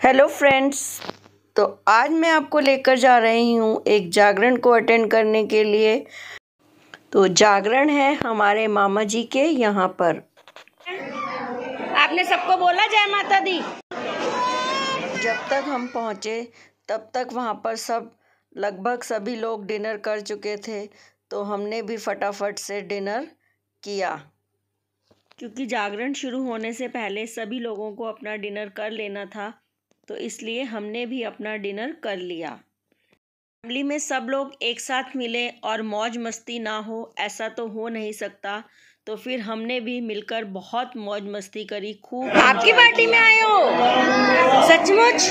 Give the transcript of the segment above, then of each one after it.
Hello friends. तो आज मैं आपको लेकर जा रही हूँ एक जागरण को अटेंड करने के लिए। तो जागरण है हमारे मामा जी के यहाँ पर। आपने सबको बोला जय माता दी। जब तक हम पहुँचे तब तक वहाँ पर लगभग सभी लोग डिनर कर चुके थे, तो हमने भी फटाफट से डिनर किया, क्योंकि जागरण शुरू होने से पहले सभी लोगों को अपना डिनर कर लेना था। तो इसलिए हमने भी अपना डिनर कर लिया। फैमिली में सब लोग एक साथ मिले और मौज मस्ती ना हो, ऐसा तो हो नहीं सकता। तो फिर हमने भी मिलकर बहुत मौज मस्ती करी, खूब। आपकी पार्टी में आए हो सचमुच?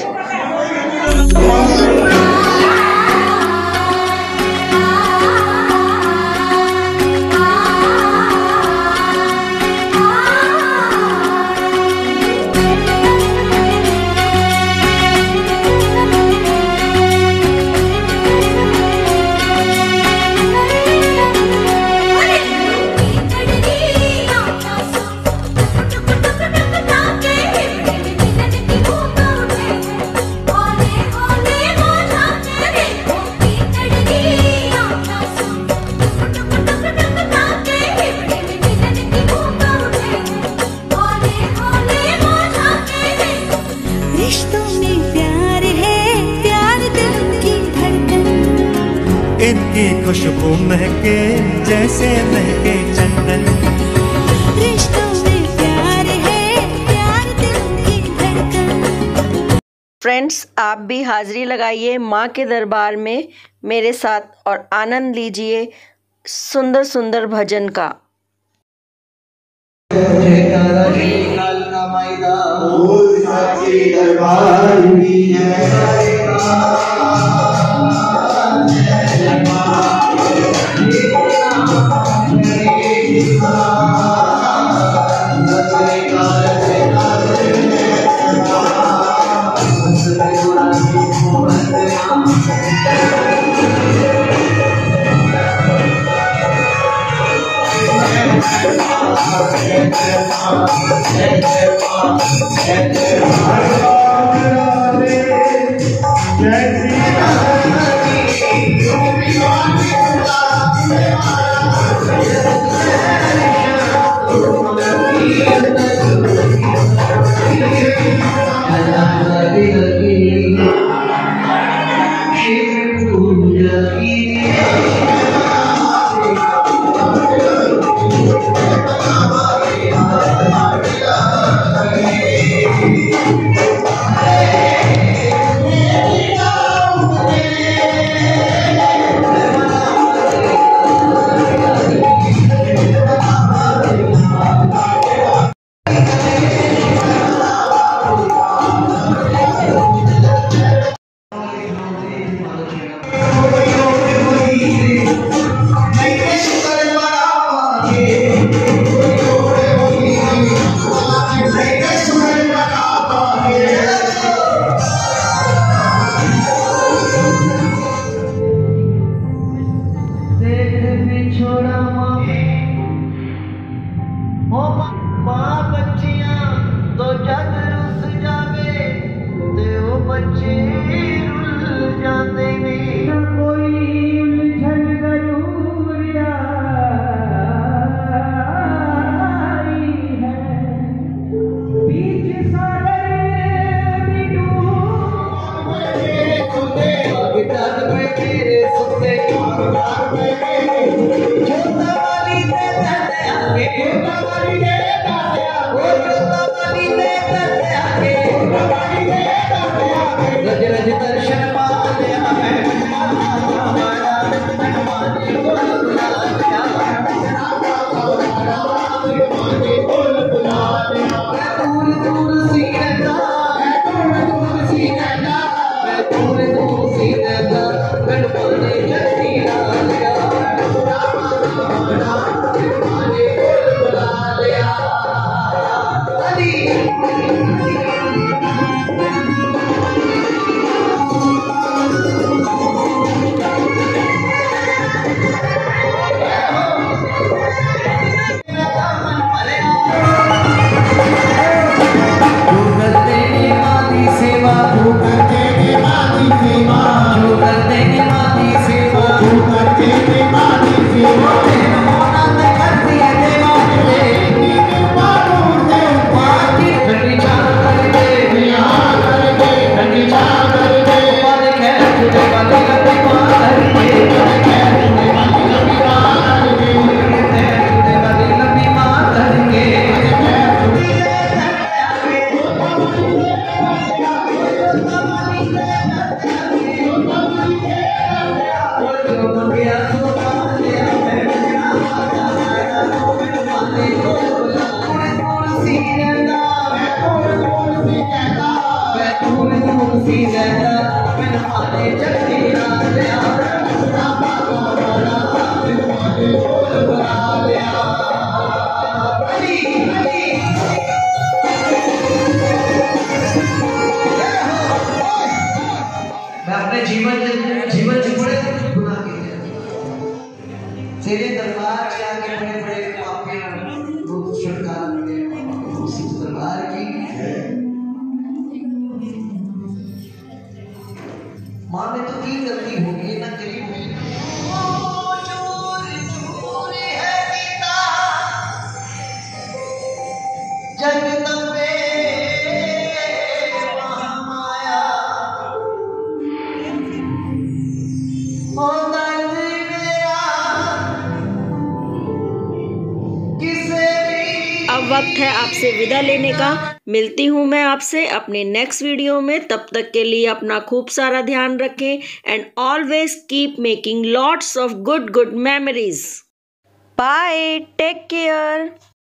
इनकी खुशबू महके जैसे महके चंदन। रिश्तों में प्यार है, प्यार दिल की धड़कन। फ्रेंड्स, आप भी हाजिरी लगाइए माँ के दरबार में मेरे साथ और आनंद लीजिए सुंदर सुंदर भजन का। अपने जीवन से बड़े गुनाह किए तेरे दरबार के आगे बड़े बड़े पापियां रूप छुटकारा मिले उसी दरबार की माँ ने तो की गलती होगी ना करी होगी जगदम्बे महामाया ओ दर्द मेरा किसे भी। अब वक्त है आपसे विदा लेने का। मिलती हूँ मैं आपसे अपने नेक्स्ट वीडियो में। तब तक के लिए अपना खूब सारा ध्यान रखें and always keep making lots of good memories. Bye, take care.